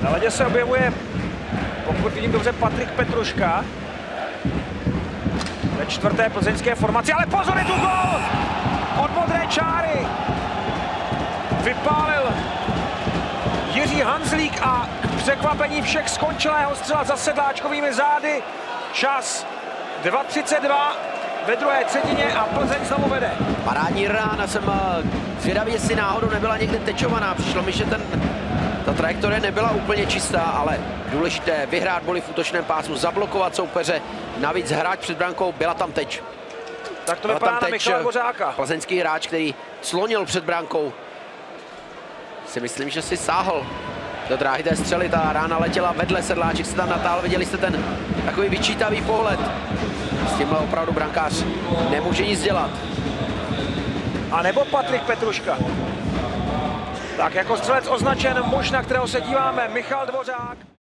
Na ledě se objevuje, pokud vidím dobře, Patrik Petruška. Ve čtvrté plzeňské formaci, ale pozor, je tu gól! Od modré čáry vypálil Jiří Hanzlík a k překvapení všech skončilého střela za sedláčkovými zády. Čas 2:32 ve druhé třetině a Plzeň znovu vede. Parádní rána, jsem zvědavý, jestli náhodou nebyla někde tečovaná. Přišlo mi, že ta trajektorie nebyla úplně čistá, ale důležité vyhrát boli v útočném pásmu, zablokovat soupeře, navíc hrát před brankou, byla tam teč. Tak to vypadá na Michala Dvořáka. Plzeňský hráč, který slonil před brankou. Si myslím, že si sáhl do dráhy té střely, ta rána letěla vedle, Sedláček se tam natáhl, viděli jste ten takový vyčítavý pohled. S tímhle opravdu brankář nemůže nic dělat. A nebo Patrik Petruška. Tak jako střelec označen muž, na kterého se díváme, Michal Dvořák.